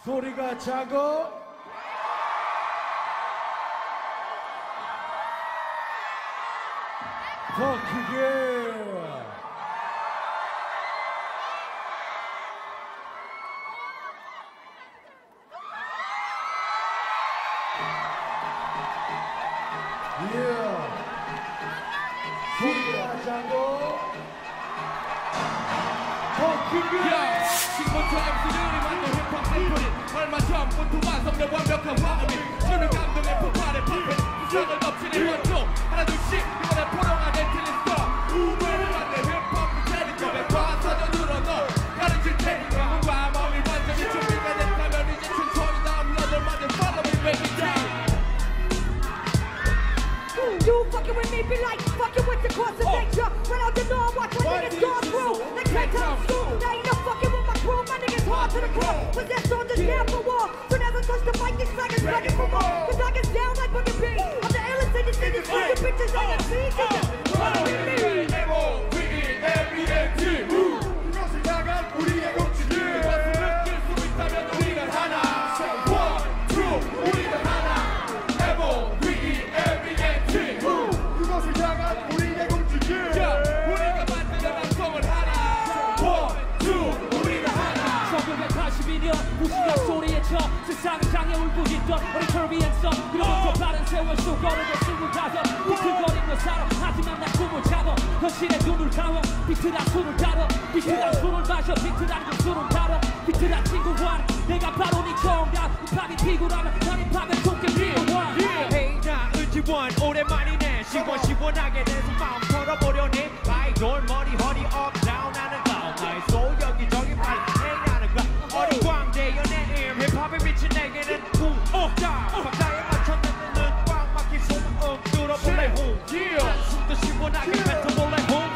소리가 작어. 더 크게. 소리가 작어. 더 크게. 지금부터 MC들이 만든 힙합 샘플이 얼마 전부터 완성된 완벽한 화음이 주는 감동의 폭발의 퍼펙트 세상을 덮치는 원조 하나 둘씩 이번에 포로가 된 틀린 스토 우물을 만든 힙합 테리컵에 과사전으로 넣어 가르칠 테니까 몸과 마음이 완전히 준비가 됐다면 이제 천천히 다음 러들 만든 Follow me baby down. You fucking with me be like fucking with the course of nature. Run out the door, watch my niggas go through. Like bedtime school, now you know fucking with my crew. My niggas hard to the core. Possessed on the down for war. So never touch the mic, these faggots begging for more. Cause I get down like Boogie B. I'm the illest in this industry. The bitches ain't a scene. Follow me. M.O.V.E.M.E.N.T. 이것을 향한 우리의 공치기. 이것을 느낄 수 있다면 우리는 하나. One, two, 우리는 하나. M.O.V.E.M.E.N.T. 이것을 향한 우리의 공치기. 우리가 만드는 방송을 하나. One, two, 우리는 하나. 1982년 무시각 소리에 쳐 세상을 향해 울부짖던 우리 커비앤서 그로부터 빠른 세월 속 걸어져 승부 가서 비틀거리며 살아 하지만 난 꿈을 잡아 현실에 눈을 감아 비틀한 술을 따라 비틀한 술을 마셔 비틀한 그 술을 따라 비틀한 친구와 내가 바로 네 정답 힙합이 피구라면 난 힙합의 도깨비와 Hey 나은 지원 오랜만이네 시원시원하게 내 마음 털어보려니 아이돌 머리 허리 업 다운 하는 거 나의 소울 여기저기 발행하는 거 어린 광대 연예인 힙합에 미친 내게는 우다 박자에 맞춰 듣는 꽉 막힌 소음 뚫어볼래 홈 숨도 시원하게 뱉어볼래 홈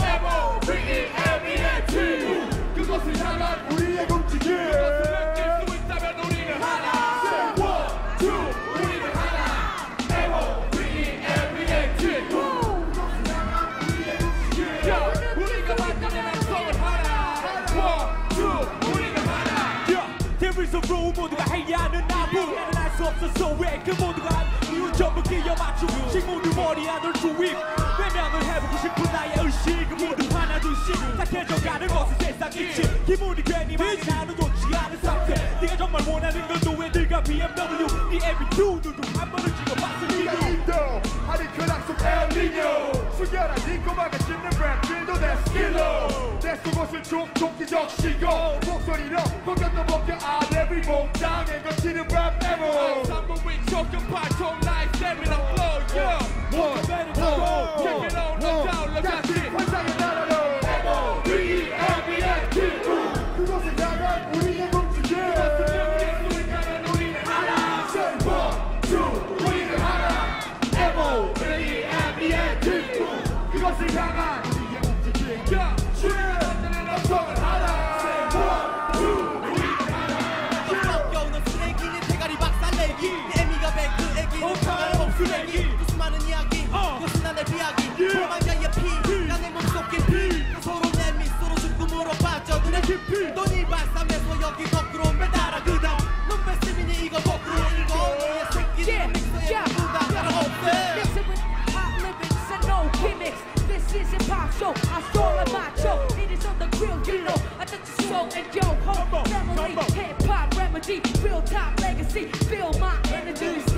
M.O.V.E.M.E.N.T. 그것을 향한 우리의 공치기. 그것을 느낄 수 있다면 우리는 하나. One, two, 우리는 하나. M.O.V.E.M.E.N.T. 그것을 향한 우리의 공치기. 우리가 만드는 방송을 하나. One, two, 우리는 하나. There is a rule 모두가 해야 하는 나무 나는 알 수 없어서 왜 그 모두가 한 이유 전부 끼어 맞춤식 모두 머리 안을 주입 외면을 해보고 싶은 나의 의식 그 모두 하나 둘씩 착해져가는 것은 세상이지 기분이 괜히 많이 나는 좋지 않은 상태 네가 정말 원하는 건 노예들과 BMW 네 every 누구 한 번을 찍어봤을 네가 이유 인도 하늘 근황 속 엘니뇨 숙여라 네 꼬마가 씹는 랩들도 내 스킬로 내 속옷을 족족히 적시고 목소리로 벗겨도 벗겨 out every 몸짱에 거치는 랩 에모 삼부위 조금 발톱 like stamina flow yeah one check it on the down look at it 환상의 나라로 M.O.V.E.M.E.N.T. 그곳을 향한 우리의 공치기 그것을 느낄 수 있다면 우리는 하나 Say one, two, 우리는 하나 M.O.V.E.M.E.N.T. 그것을 향한 우리의 공치기 우리가 만드는 방송을 하나 Say one, two, 우리는 하나 껴오는 쓰레기는 대가리 박살내기 내 애미가 배그 애기는 강한 목수레기 그 수많은 이야기 그것은 나의 비약이 도망자의 피 난 내 몸속 깊이 서로 내 미소로 죽음으로 빠져드는 깊이 돈이 발산해서 여기 거꾸로 매달아 그다음 넌 베스민이 이거 거꾸로 읽어 너의 새끼는 믹서에 누가 따라오대 Mixing with hot lyrics and no gimmicks. This is hip hop show. I stole a macho. It is on the grill, you know. I touch your soul and yo ho. Family, hip hop remedy, real time legacy. Feel my energy.